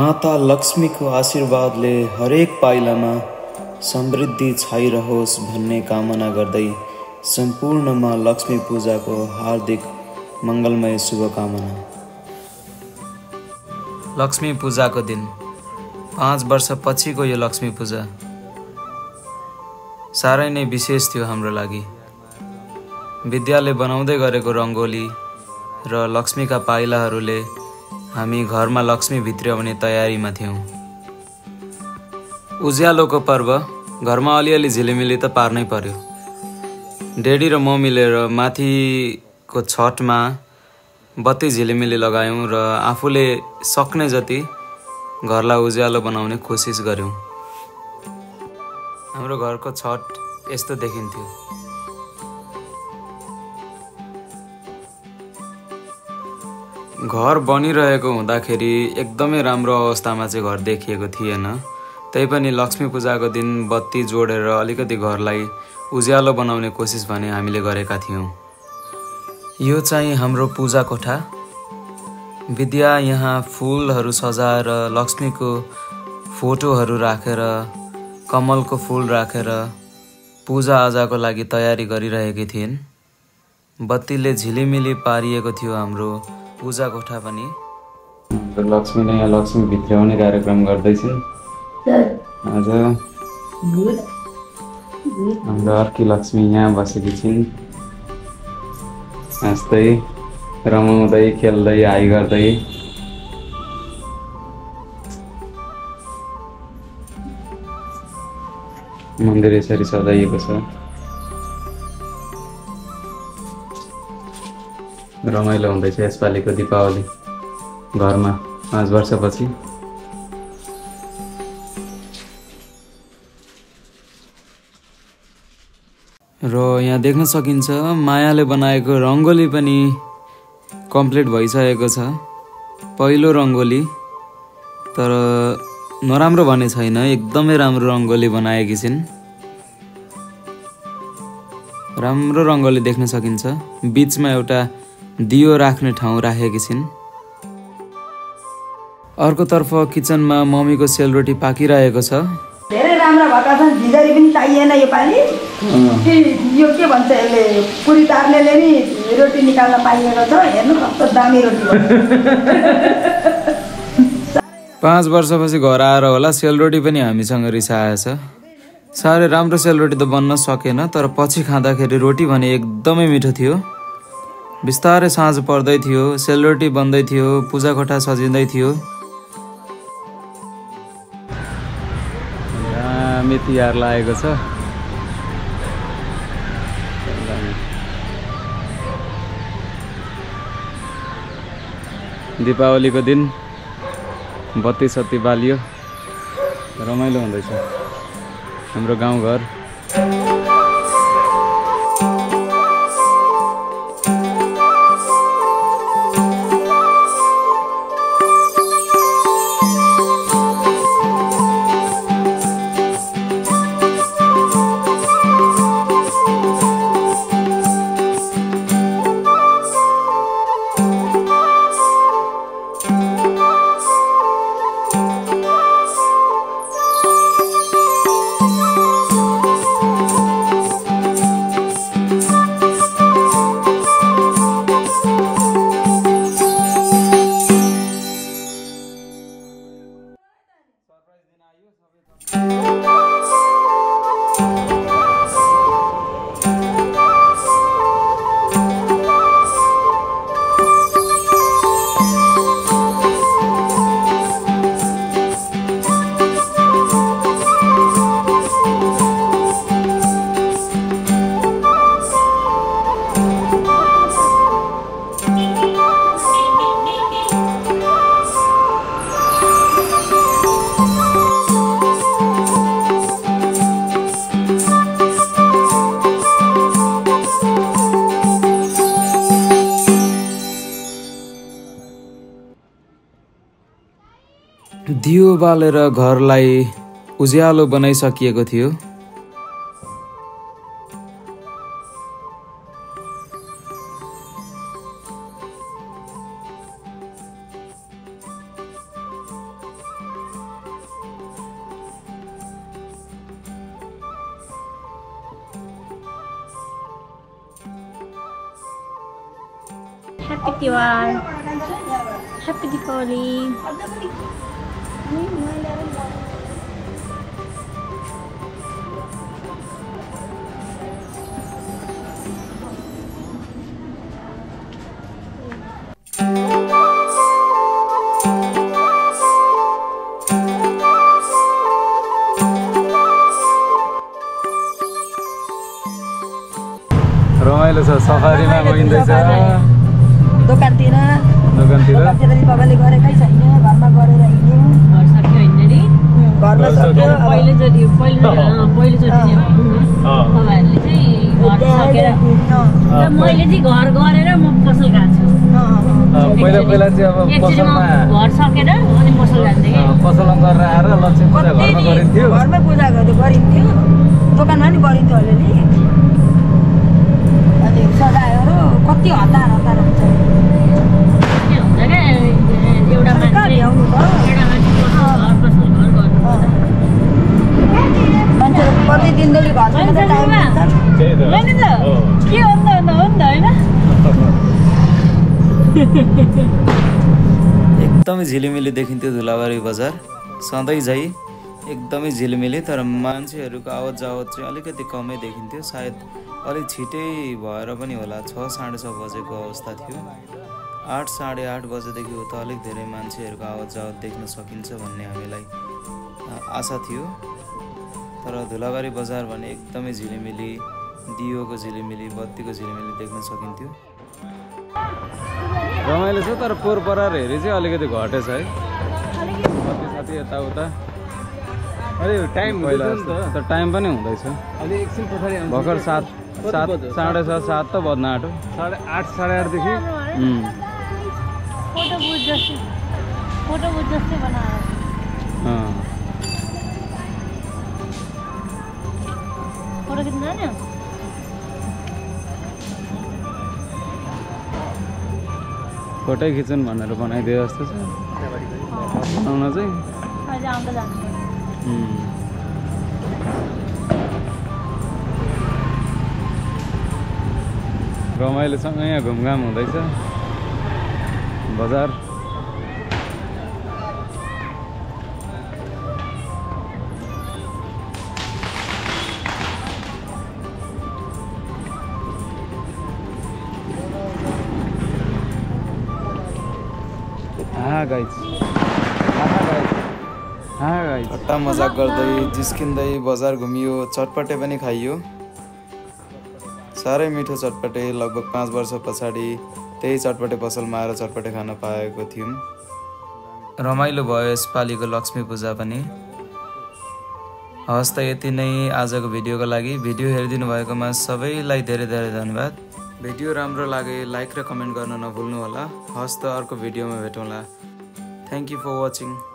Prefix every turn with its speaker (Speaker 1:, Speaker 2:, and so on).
Speaker 1: माता लक्ष्मीको आशीर्वादले हरेक पाइलामा समृद्धि छाइरहोस् भन्ने कामना गर्दै सम्पूर्णमा लक्ष्मी पूजाको हार्दिक मङ्गलमय शुभकामना। लक्ष्मी पूजाको दिन 5 वर्षपछिको यो लक्ष्मी पूजा साह्रै नै विशेष थियो हाम्रो लागि। विद्याले बनाउँदै गरेको रङ्गोली र लक्ष्मीका पाइलाहरूले हामी घरमा लक्ष्मी भित्र्याउने तयारीमा थियौँ। उज्यालोको पर्व घरमा अलिअलि झिलिमिली त पार्नै पर्यो। डेडी र म मिलेर माथिको छतमा बत्ती झिलिमिली लगायौँ र आफूले सक्ने जति घरलाई उज्यालो बनाउने कोसिस गर्यौँ। हाम्रो घरको छत यस्तो देखिन्थ्यो। घर बनिरहेको हुँदाखेरि एकदमै राम्रो अवस्थामा चाहिँ घर देखिएको थिएन। तैपनि लक्ष्मी पूजाको दिन बत्ती जोडेर अलिकति घरलाई उज्यालो बनाउने कोसिस भने हामीले गरेका थियौँ। यो चाहिँ हाम्रो पूजा कोठा। विद्या यहाँ फुलहरू सजाएर लक्ष्मीको फोटोहरू राखेर कमलको फुल राखेर पूजाआजाको लागि तयारी गरिरहेकी थिइन्। बत्तीले झिलिमिली पारिएको थियो हाम्रो पूजा कोठा पनि। लक्ष्मीले यहाँ लक्ष्मी भित्र्याउने कार्यक्रम गर्दैछन्। आज हाम्रो अर्की लक्ष्मी यहाँ बसेकी छिन्। हाँस्दै रमाउँदै खेल्दै हाइ गर्दै। मन्दिर यसरी सजाइएको छ। रमाइलो हुँदैछ यसपालिको दीपावली घरमा 5 वर्षपछि। र यहाँ देख्न सकिन्छ मायाले बनाएको रङ्गोली पनि कम्प्लिट भइसकेको छ। पहिलो रङ्गोली, तर नराम्रो भने छैन, एकदमै राम्रो रङ्गोली बनाएकी छिन्। राम्रो रङ्गोली देख्न सकिन्छ। बीचमा एउटा दियो राख्ने ठाउँ राखेकी छिन्। अर्कोतर्फ किचनमा मम्मीको सेलरोटी पाकिरहेको छ।
Speaker 2: धेरै राम्रो भएका छन्। भिजरी पनि चाहिएन योपालि। यो के भन्छ यसले, पुरी तार्नेले नि रोटी निकाल्न पाइएको छ। हेर्नु कस्तो दामी रोटी भयो।
Speaker 1: 5 वर्षपछि घर आएर होला सेलरोटी पनि हामीसँग रिसाएछ। साह्रै राम्रो सेलरोटी त बन्न सकेन, तर पछि खाँदाखेरि रोटी भने एकदमै मिठो थियो। बिस्तारै साँझ पर्दै थियो, सेलरोटी बन्दै थियो, पूजा कोठा सजिँदै थियो। मेथी तिहार लागेको छ। दीपावलीको दिन बत्ती सत्ती बालियो, रमाइलो हुँदैछ हाम्रो गाउँघर। दियो बालेर घरलाई उज्यालो बनाइसकिएको थियो।
Speaker 3: Happy Diwali. Happy Diwali.
Speaker 1: रमाइलो छ सफारीमा गइँदैछ
Speaker 2: दोकानतिर दीपावली गरेकै छैन घरमा गरेर हिँड्यो
Speaker 3: घर सक्यो हिँड्ने
Speaker 2: घरमा सक्यो
Speaker 3: पहिलोचोटि तपाईँहरूले चाहिँ घर सकेर मैले चाहिँ घर गरेर म पसल गएको छु
Speaker 1: पहिला चाहिँ अब पसलमा
Speaker 3: घर सकेर अनि पसल जान्थेँ कि
Speaker 1: पसलमा गरेर आएर लक्ष्मी पूजा घरमा गरिन्थ्यो
Speaker 2: घरमै पूजा गरिन्थ्यो दोकानमा नि गरिन्थ्यो अलिअलि अनि सजायोहरू कति हतार हुन्छ
Speaker 3: एउटा मान्छे
Speaker 2: मान्छेहरू प्रतिदिनले घरमा टाइम हुन्छ
Speaker 3: के हो नि त होइन
Speaker 1: एकदमै झिलिमिली देखिन्थ्यो धुलाबारी बजार सधैँ झै एकदमै झिलिमिली तर मान्छेहरूको आवत जावत चाहिँ अलिकति कमै देखिन्थ्यो सायद अलिक छिटै भएर पनि होला 6-6:30 बजेको अवस्था थियो 8-8:30 बजेदेखि उता अलिक धेरै मान्छेहरूको आवत जावत देख्न सकिन्छ भन्ने हामीलाई आशा थियो तर धुलाबारी बजार भने एकदमै झिलिमिली दियोको झिलिमिली बत्तीको झिलिमिली देख्न सकिन्थ्यो रमाइलो छ तर पोहोर परार हेरी चाहिँ अलिकति घटेछ है कति साथी यताउता अलि टाइम त टाइम पनि हुँदैछ अलि एकछिन पछाडि भर्खर 7:30-7:30 त बज्न आँट्यो 8:30 देखि
Speaker 3: फोटो बुथ जस्तै बनाएर फोटो खिच्न जाने
Speaker 1: फोटै खिचौँ भनेर बनाइदियो जस्तो छ बनाउन चाहिँ
Speaker 3: अहिले आउँदा जान्छ
Speaker 1: रमाइलोसँग यहाँ घुमघाम हुँदैछ बजार अट्टा मजाक गर्दै जिस्किँदै बजार घुमियो चटपटे पनि खाइयो साह्रै मिठो चटपटे लगभग 5 वर्ष पछाडि त्यही चटपटे पसलमा आएर चटपटे खान पाएको थियौँ रमाइलो भयो यसपालिको लक्ष्मी पूजा पनि हवस् त यति नै आजको भिडियोको लागि भिडियो हेरिदिनु भएकोमा सबैलाई धेरै धेरै धन्यवाद भिडियो राम्रो लागे लाइक र कमेन्ट गर्न नभुल्नु होला हवस् त अर्को भिडियोमा भेटौँला थ्याङ्क यू फर वाचिङ